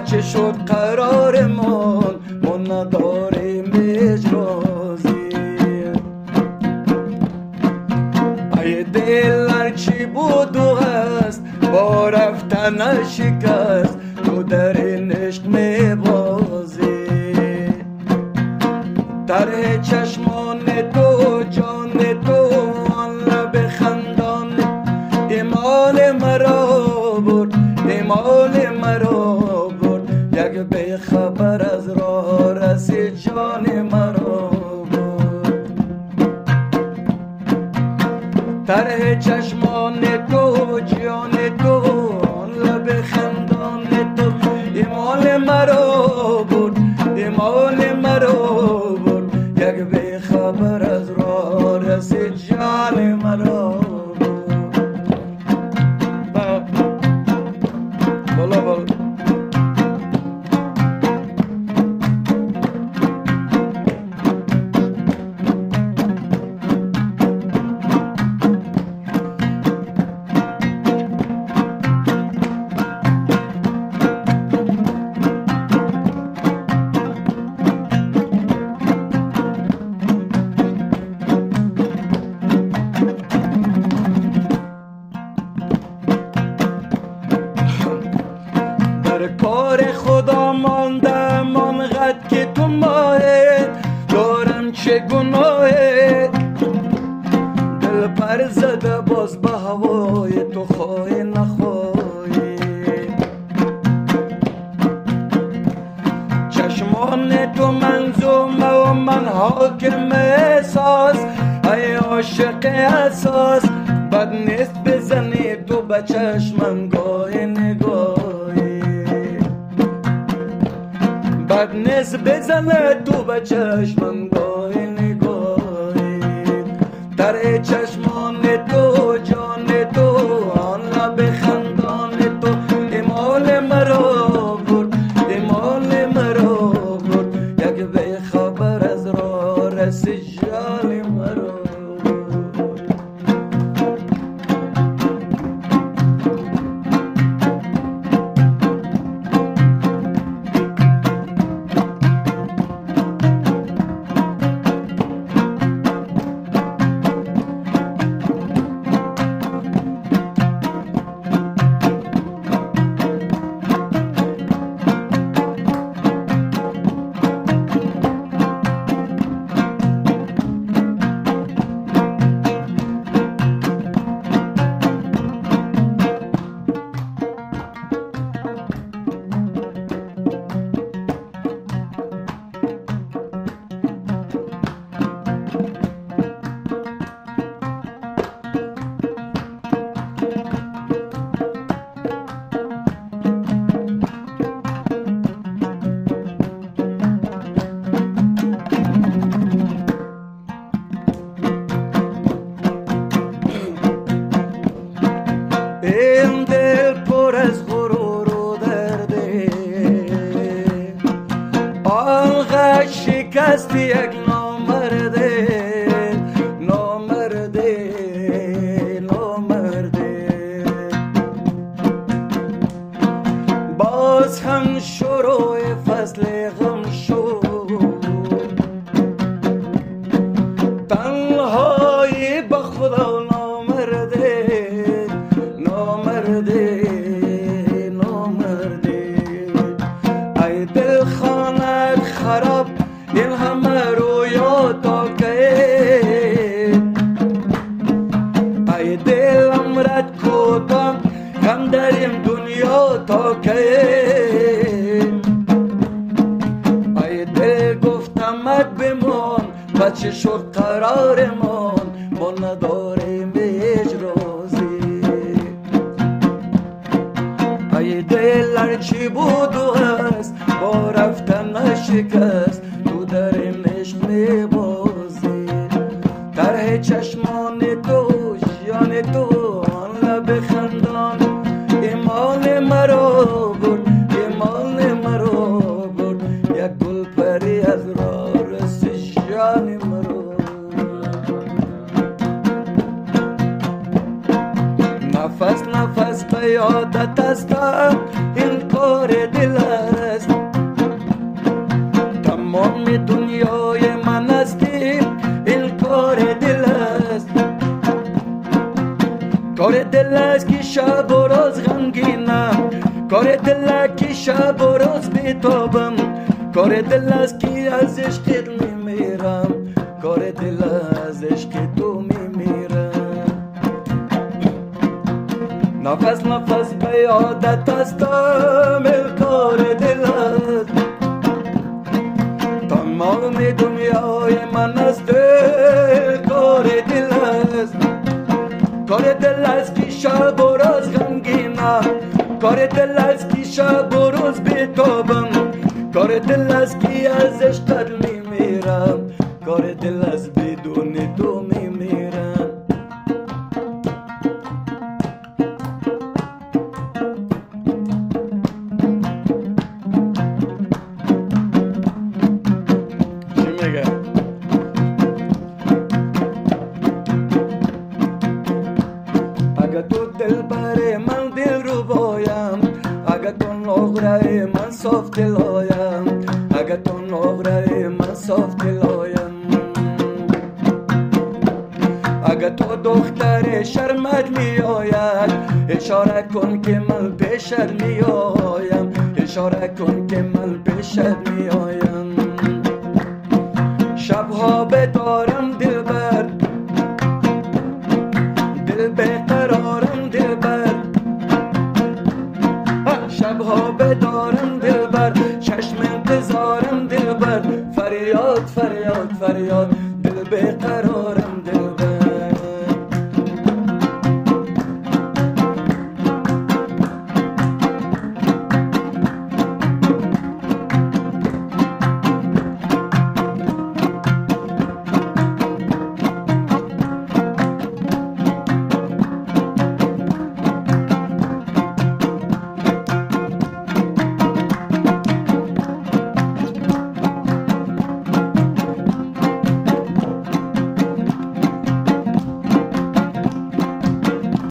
بچه شد قرارمون ما نداریم اجرازی. ای دل هرچی بود و هست با رفتن شکست تو در این عشق میبازی. طرح چشمان تو جان تو آن لب خندان ایمان مرا برد ایمان مرا برد یک بی خبر از راه رسی جان مرا برد. طرح چشمان تو جان تو آن لب خندان تو ایمان مرا برد ایمان مرا برد یک بی خبر از راه رسی جان مرا برد. بالا بالا کار خدا ماندم آنقدر که تو ماهه دارم چه گناهه دل پر زده باز به هوای تو خواهی نخواهی. چشمان تو منظومه و من حاکم احساس ای عاشق اساس بد نیست بزنی تو به چشمم گاهی نگاهی. بد نیست بزنه تو به چشمم گاهی نگاهی. در چشمان تو جان تو آن لب خندان تو ایمان مرا برد ایمان مرا برد یک بی خبر از راه رسی جان مرا. این دل پر از غرور و درده آنقدر شکست یک نامرده نامرده نامرده. باز هم شروع فصل غم شد تنهایی به خدا نامرده نامرده نامرده. ای دل خانت خراب این همه رویا تا که ای دل امرت کوتاه غم در این دنیا تا که ای دل گفتمت بمان بچه شد قرارمان ما نداریم اجرازی. ای دل هرچی بود و هست با رفتن شکست تو در این عشق میبازی. طرح چشمان تو جان تو آن لب خندان ایمان مرا برد ایمان مرا برد یک گل پری از راه رسی جان مرا. نفس نفس به یادت هستم این کار دل کار دل است که شب و روز غمگینم، کار دل است که شب و روز بیتابم، کار دل است که از عشقت میمیرم، کار دل از عشق تو میمیرم. نفس نفس به یادت هستم کار دل است، تمام دنیای من است کار دل است، کار دل است که شب و روز غمگینم، کار دل است که شب و روز بیتابم، کار دل است که از عشقت میمیرم، کار دل است بدون تو میمیرم. چی میگه؟ اگه تو دل بر من دل رو بایم، اگه تو نقره من صاف دلایم، اگه تو نقره من صاف دلایم، اگه تو دختر شرمت می آید اشاره کن که من پیشت می آیم، اشاره کن که من پیشت می آیم. شبها بدارم دلبر، دل بقرارم دلبر، شبها بدارم